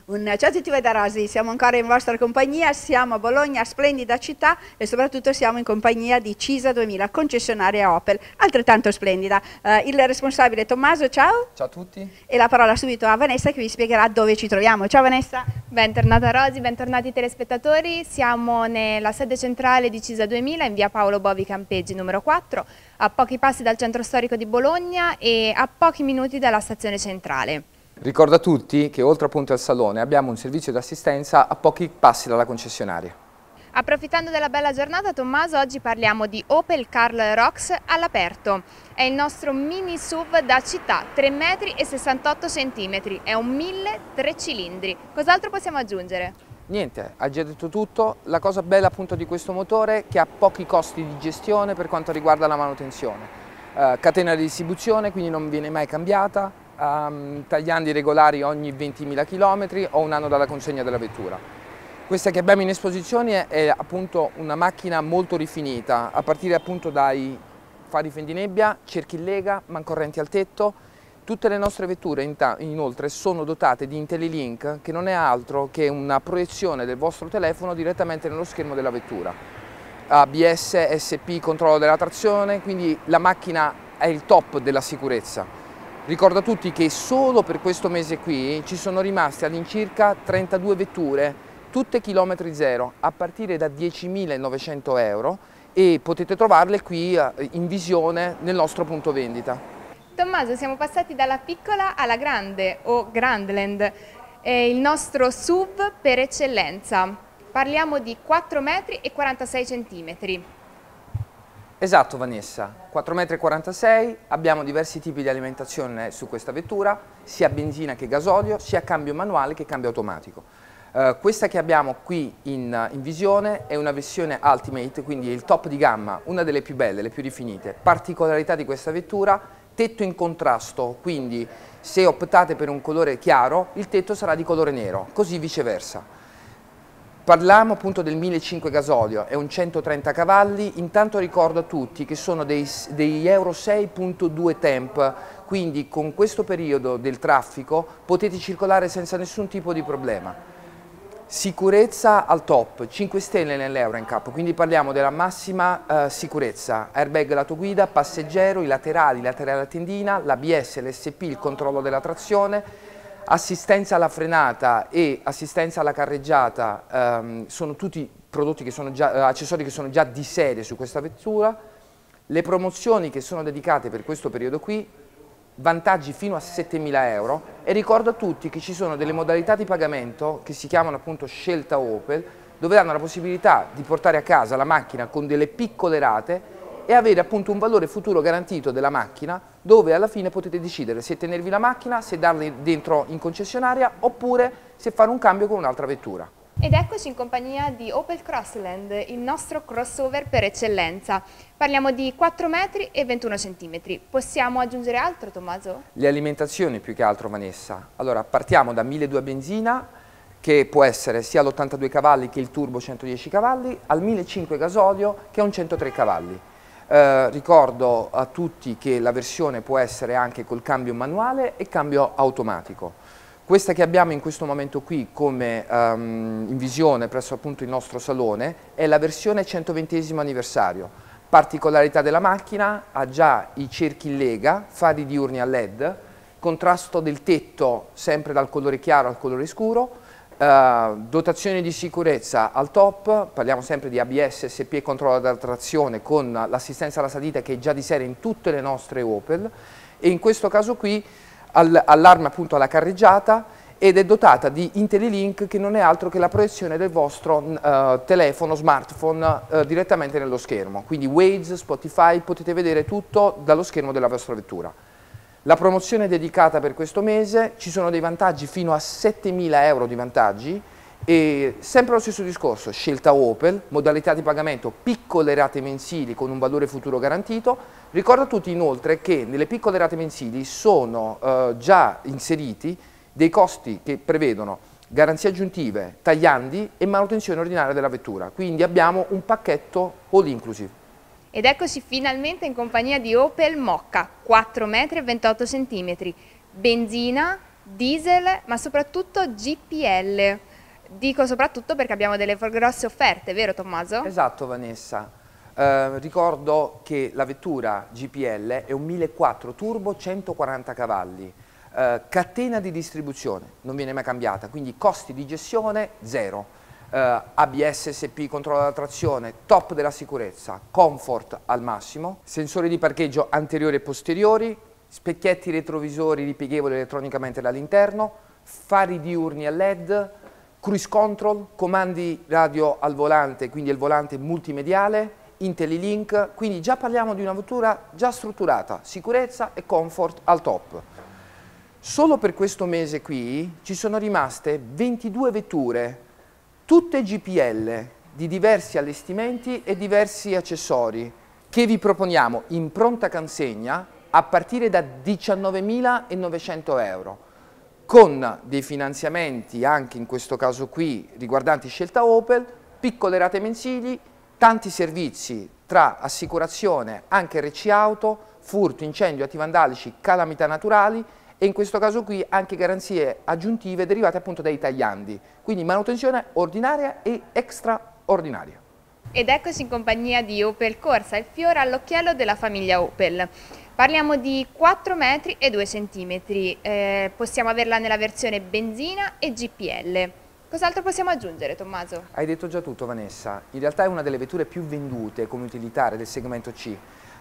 Ciao a tutti voi da Rosi, siamo ancora in vostra compagnia, siamo a Bologna, splendida città e soprattutto siamo in compagnia di Cisa 2000, concessionaria Opel, altrettanto splendida. Il responsabile Tommaso, ciao. Ciao a tutti. E la parola subito a Vanessa che vi spiegherà dove ci troviamo. Ciao Vanessa. Bentornata Rosi, bentornati telespettatori, siamo nella sede centrale di Cisa 2000 in via Paolo Bovi Campeggi numero 4, a pochi passi dal centro storico di Bologna e a pochi minuti dalla stazione centrale. Ricordo a tutti che oltre appunto al salone abbiamo un servizio di assistenza a pochi passi dalla concessionaria. Approfittando della bella giornata, Tommaso, oggi parliamo di Opel Karl Rox all'aperto. È il nostro mini SUV da città, 3 metri e 68 centimetri, è un 1000 3 cilindri. Cos'altro possiamo aggiungere? Niente, ha già detto tutto. La cosa bella appunto di questo motore è che ha pochi costi di gestione per quanto riguarda la manutenzione. Catena di distribuzione, quindi non viene mai cambiata. Tagliandi regolari ogni 20.000 km o un anno dalla consegna della vettura. Questa che abbiamo in esposizione è appunto una macchina molto rifinita, a partire appunto dai fari fendinebbia, cerchi in lega, mancorrenti al tetto. Tutte le nostre vetture inoltre sono dotate di IntelliLink, che non è altro che una proiezione del vostro telefono direttamente nello schermo della vettura. ABS, SP, controllo della trazione, quindi la macchina è il top della sicurezza. Ricordo a tutti che solo per questo mese qui ci sono rimaste all'incirca 32 vetture, tutte chilometri zero, a partire da 10.900 euro e potete trovarle qui in visione nel nostro punto vendita. Tommaso, siamo passati dalla piccola alla grande o Grandland, è il nostro SUV per eccellenza. Parliamo di 4 metri e 46 centimetri. Esatto Vanessa, 4,46 m, abbiamo diversi tipi di alimentazione su questa vettura, sia benzina che gasolio, sia cambio manuale che cambio automatico. Questa che abbiamo qui in visione è una versione Ultimate, quindi il top di gamma, una delle più belle, le più rifinite. Particolarità di questa vettura, tetto in contrasto, quindi se optate per un colore chiaro il tetto sarà di colore nero, così viceversa. Parliamo appunto del 1.500 gasolio, è un 130 cavalli, intanto ricordo a tutti che sono degli Euro 6.2 Temp, quindi con questo periodo del traffico potete circolare senza nessun tipo di problema. Sicurezza al top, 5 stelle nell'Euro NCAP, quindi parliamo della massima sicurezza, airbag lato guida, passeggero, i laterali a tendina, l'ABS, l'SP, il controllo della trazione, assistenza alla frenata e assistenza alla carreggiata sono tutti prodotti che sono già, accessori che sono già di serie su questa vettura. Le promozioni che sono dedicate per questo periodo qui, vantaggi fino a 7.000 euro e ricordo a tutti che ci sono delle modalità di pagamento che si chiamano appunto scelta Opel, dove hanno la possibilità di portare a casa la macchina con delle piccole rate e avere appunto un valore futuro garantito della macchina, dove alla fine potete decidere se tenervi la macchina, se darla dentro in concessionaria oppure se fare un cambio con un'altra vettura. Ed eccoci in compagnia di Opel Crossland, il nostro crossover per eccellenza. Parliamo di 4 metri e 21 centimetri. Possiamo aggiungere altro, Tommaso? Le alimentazioni più che altro, Vanessa. Allora, partiamo da 1.200 benzina, che può essere sia l'82 cavalli che il turbo 110 cavalli, al 1.500 gasolio che è un 103 cavalli. Ricordo a tutti che la versione può essere anche col cambio manuale e cambio automatico. Questa che abbiamo in questo momento qui come in visione presso appunto il nostro salone è la versione 120° anniversario. Particolarità della macchina, ha già i cerchi in lega, fari diurni a LED, contrasto del tetto sempre dal colore chiaro al colore scuro, dotazione di sicurezza al top, parliamo sempre di ABS, SP e controllo della trazione con l'assistenza alla salita che è già di serie in tutte le nostre Opel e in questo caso qui allarme appunto alla carreggiata ed è dotata di IntelliLink che non è altro che la proiezione del vostro telefono, smartphone direttamente nello schermo, quindi Waze, Spotify, potete vedere tutto dallo schermo della vostra vettura. La promozione è dedicata per questo mese, ci sono dei vantaggi fino a 7.000 euro di vantaggi e sempre lo stesso discorso, scelta Opel, modalità di pagamento, piccole rate mensili con un valore futuro garantito. Ricordo a tutti inoltre che nelle piccole rate mensili sono già inseriti dei costi che prevedono garanzie aggiuntive, tagliandi e manutenzione ordinaria della vettura, quindi abbiamo un pacchetto all inclusive. Ed eccoci finalmente in compagnia di Opel Mokka, 4 metri e 28 centimetri, benzina, diesel, ma soprattutto GPL. Dico soprattutto perché abbiamo delle grosse offerte, vero Tommaso? Esatto Vanessa, ricordo che la vettura GPL è un 1.400 turbo 140 cavalli, catena di distribuzione, non viene mai cambiata, quindi costi di gestione zero. ABS, SP, controllo della trazione, top della sicurezza, comfort al massimo, sensori di parcheggio anteriori e posteriori, specchietti retrovisori ripieghevoli elettronicamente dall'interno, fari diurni a LED, cruise control, comandi radio al volante, quindi il volante multimediale, IntelliLink, quindi già parliamo di una vettura già strutturata, sicurezza e comfort al top. Solo per questo mese qui ci sono rimaste 22 vetture, tutte GPL, di diversi allestimenti e diversi accessori, che vi proponiamo in pronta consegna a partire da 19.900 euro, con dei finanziamenti anche in questo caso qui riguardanti scelta Opel, piccole rate mensili, tanti servizi tra assicurazione, anche RC Auto, furto, incendio, atti vandalici, calamità naturali, e in questo caso qui anche garanzie aggiuntive derivate appunto dai tagliandi, quindi manutenzione ordinaria e straordinaria. Ed eccoci in compagnia di Opel Corsa, il fiore all'occhiello della famiglia Opel. Parliamo di 4 metri e 2 centimetri, possiamo averla nella versione benzina e GPL. Cos'altro possiamo aggiungere, Tommaso? Hai detto già tutto Vanessa, in realtà è una delle vetture più vendute come utilitaria del segmento C.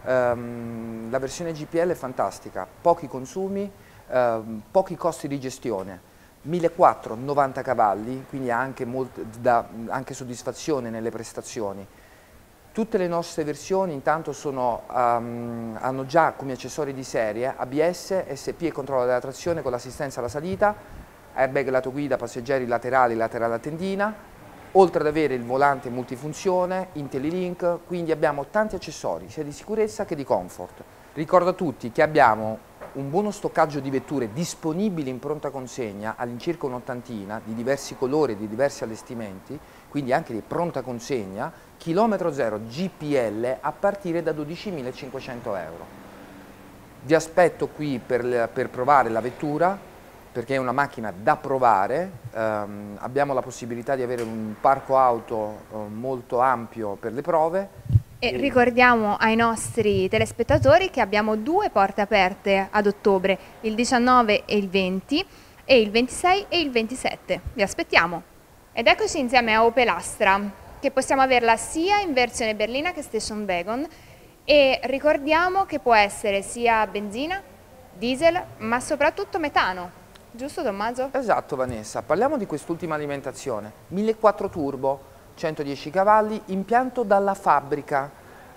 La versione GPL è fantastica, pochi consumi, pochi costi di gestione, 1.400, 90 cavalli, quindi ha anche soddisfazione nelle prestazioni. Tutte le nostre versioni intanto hanno già come accessori di serie ABS, SP e controllo della trazione con l'assistenza alla salita, airbag lato guida, passeggeri laterali, laterale tendina, oltre ad avere il volante multifunzione, IntelliLink, quindi abbiamo tanti accessori sia di sicurezza che di comfort. Ricordo a tutti che abbiamo un buono stoccaggio di vetture disponibili in pronta consegna, all'incirca un'ottantina, di diversi colori e di diversi allestimenti, quindi anche di pronta consegna, chilometro zero GPL a partire da 12.500 euro. Vi aspetto qui per provare la vettura, perché è una macchina da provare, abbiamo la possibilità di avere un parco auto molto ampio per le prove. E ricordiamo ai nostri telespettatori che abbiamo 2 porte aperte ad ottobre, il 19 e il 20, e il 26 e il 27. Vi aspettiamo! Ed eccoci insieme a Opel Astra, che possiamo averla sia in versione berlina che station wagon, e ricordiamo che può essere sia benzina, diesel, ma soprattutto metano. Giusto Tommaso? Esatto Vanessa, parliamo di quest'ultima alimentazione, 1.400 turbo, 110 cavalli, impianto dalla fabbrica,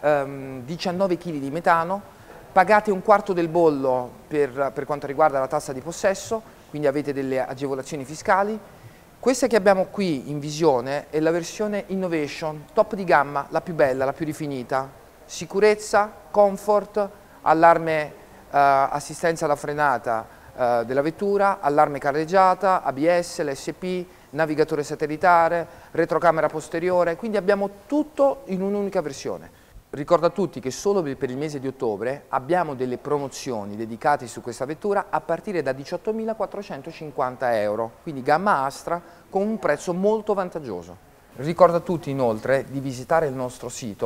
19 kg di metano, pagate un quarto del bollo per quanto riguarda la tassa di possesso, quindi avete delle agevolazioni fiscali. Questa che abbiamo qui in visione è la versione Innovation, top di gamma, la più bella, la più rifinita, sicurezza, comfort, allarme, assistenza alla frenata della vettura, allarme carreggiata, ABS, l'SP, navigatore satellitare, retrocamera posteriore, quindi abbiamo tutto in un'unica versione. Ricordo a tutti che solo per il mese di ottobre abbiamo delle promozioni dedicate su questa vettura a partire da 18.450 euro, quindi gamma Astra con un prezzo molto vantaggioso. Ricordo a tutti inoltre di visitare il nostro sito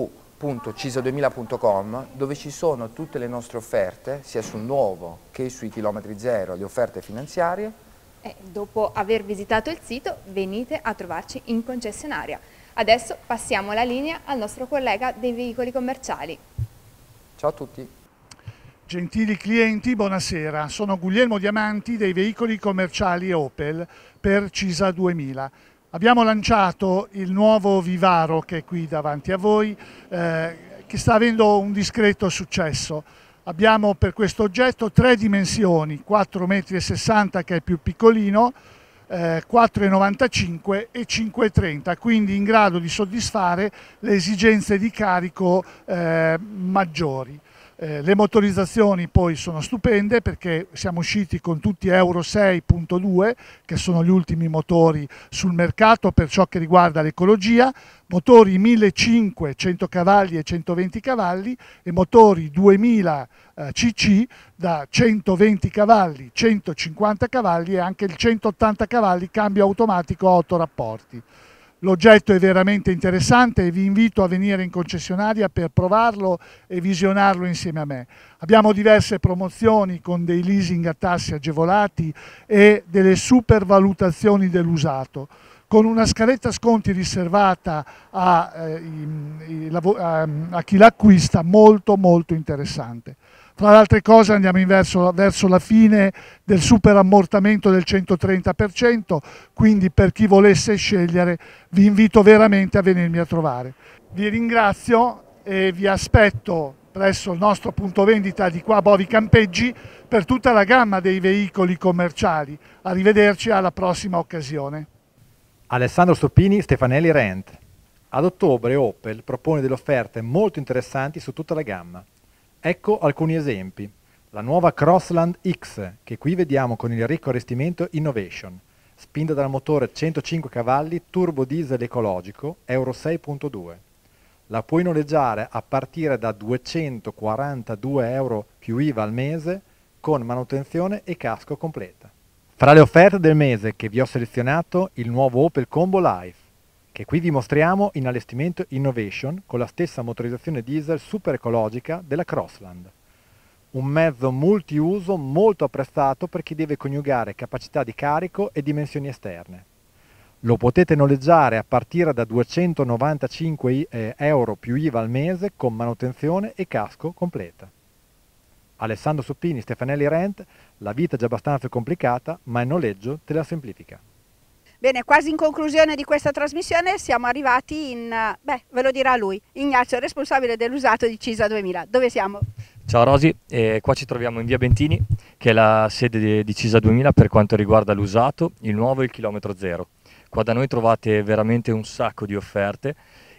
www.cisa2000.com, dove ci sono tutte le nostre offerte, sia sul nuovo che sui chilometri zero, le offerte finanziarie. Dopo aver visitato il sito, venite a trovarci in concessionaria. Adesso passiamo la linea al nostro collega dei veicoli commerciali. Ciao a tutti. Gentili clienti, buonasera. Sono Guglielmo Diamanti dei veicoli commerciali Opel per Cisa 2000. Abbiamo lanciato il nuovo Vivaro che è qui davanti a voi, che sta avendo un discreto successo. Abbiamo per questo oggetto 3 dimensioni, 4,60 metri che è il più piccolino, 4,95 e 5,30, quindi in grado di soddisfare le esigenze di carico maggiori. Le motorizzazioni poi sono stupende perché siamo usciti con tutti Euro 6.2, che sono gli ultimi motori sul mercato per ciò che riguarda l'ecologia, motori 1500, 100 cavalli e 120 cavalli e motori 2000 cc da 120 cavalli, 150 cavalli e anche il 180 cavalli cambio automatico a 8 rapporti. L'oggetto è veramente interessante e vi invito a venire in concessionaria per provarlo e visionarlo insieme a me. Abbiamo diverse promozioni con dei leasing a tassi agevolati e delle supervalutazioni dell'usato, con una scaletta sconti riservata a chi l'acquista molto interessante. Tra le altre cose andiamo verso la fine del super ammortamento del 130%, quindi per chi volesse scegliere vi invito veramente a venirmi a trovare. Vi ringrazio e vi aspetto presso il nostro punto vendita di qua Bovi Campeggi per tutta la gamma dei veicoli commerciali. Arrivederci alla prossima occasione. Alessandro Stoppini, Stefanelli Rent. Ad ottobre Opel propone delle offerte molto interessanti su tutta la gamma. Ecco alcuni esempi. La nuova Crossland X, che qui vediamo con il ricco allestimento Innovation, spinta dal motore 105 cavalli turbo diesel ecologico Euro 6.2. La puoi noleggiare a partire da 242 euro più IVA al mese con manutenzione e casco completa. Fra le offerte del mese che vi ho selezionato il nuovo Opel Combo Life, che qui vi mostriamo in allestimento Innovation con la stessa motorizzazione diesel super ecologica della Crossland. Un mezzo multiuso molto apprezzato per chi deve coniugare capacità di carico e dimensioni esterne. Lo potete noleggiare a partire da 295 euro più IVA al mese con manutenzione e casco completa. Alessandro Suppini, Stefanelli Rent, la vita è già abbastanza complicata, ma il noleggio te la semplifica. Bene, quasi in conclusione di questa trasmissione siamo arrivati in, ve lo dirà lui, Ignazio, responsabile dell'usato di Cisa 2000. Dove siamo? Ciao Rosi, qua ci troviamo in via Bentini, che è la sede di Cisa 2000 per quanto riguarda l'usato, il nuovo e il chilometro zero. Qua da noi trovate veramente un sacco di offerte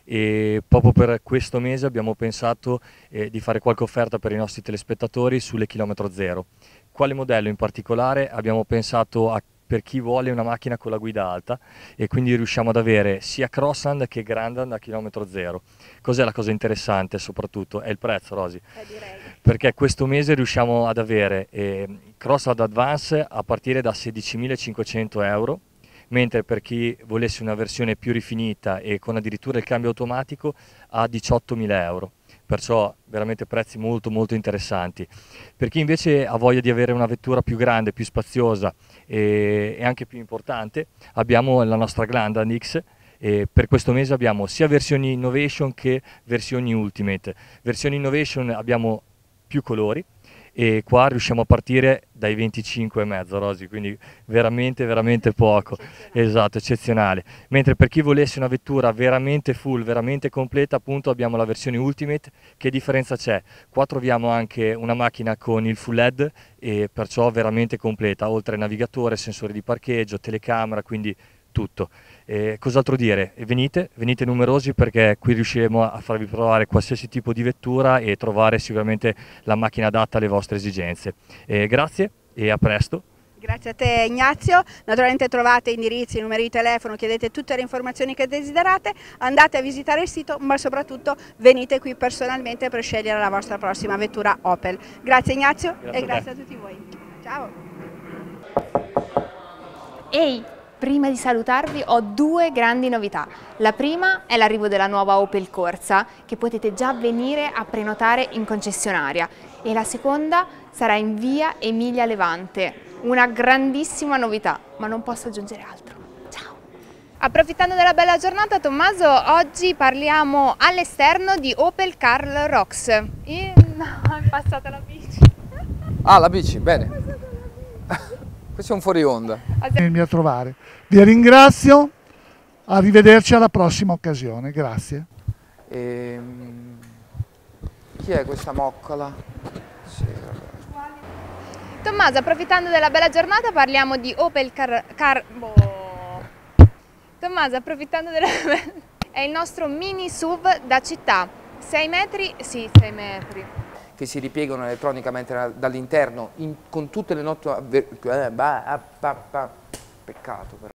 e proprio per questo mese abbiamo pensato di fare qualche offerta per i nostri telespettatori sulle chilometro zero. Quale modello in particolare? Abbiamo pensato per chi vuole una macchina con la guida alta e quindi riusciamo ad avere sia Crossland che Grandland a chilometro zero. Cos'è la cosa interessante soprattutto? È il prezzo, Rosi. Direi. Perché questo mese riusciamo ad avere Crossland Advance a partire da 16.500 euro, mentre per chi volesse una versione più rifinita e con addirittura il cambio automatico a 18.000 euro. Perciò veramente prezzi molto interessanti. Per chi invece ha voglia di avere una vettura più grande, più spaziosa e anche più importante, abbiamo la nostra Grandland X e per questo mese abbiamo sia versioni Innovation che versioni Ultimate. Versioni Innovation abbiamo più colori e qua riusciamo a partire dai 25,5 Rosi, quindi veramente poco, esatto, eccezionale. Mentre per chi volesse una vettura veramente full, veramente completa, appunto abbiamo la versione Ultimate. Che differenza c'è? Qua troviamo anche una macchina con il full LED e perciò veramente completa, oltre al navigatore, sensore di parcheggio, telecamera, quindi tutto. Cos'altro dire? Venite numerosi perché qui riusciremo a farvi provare qualsiasi tipo di vettura e trovare sicuramente la macchina adatta alle vostre esigenze. Grazie e a presto. Grazie a te Ignazio, naturalmente trovate indirizzi, numeri di telefono, chiedete tutte le informazioni che desiderate, andate a visitare il sito ma soprattutto venite qui personalmente per scegliere la vostra prossima vettura Opel. Grazie Ignazio e grazie a tutti voi. Ciao! Ehi! Prima di salutarvi ho due grandi novità. La prima è l'arrivo della nuova Opel Corsa che potete già venire a prenotare in concessionaria e la seconda sarà in via Emilia Levante, una grandissima novità, ma non posso aggiungere altro. Ciao! Approfittando della bella giornata, Tommaso, oggi parliamo all'esterno di Opel Karl Rox. No, è passata la bici. Ah, la bici, bene. Questo è un fuori onda. Venirmi a trovare. Vi ringrazio, arrivederci alla prossima occasione, grazie. Chi è questa moccola? Sì, Tommaso, approfittando della bella giornata parliamo di Opel Tommaso, approfittando della è il nostro mini SUV da città, 6 metri, sì 6 metri, che si ripiegano elettronicamente dall'interno con tutte le note... Peccato però.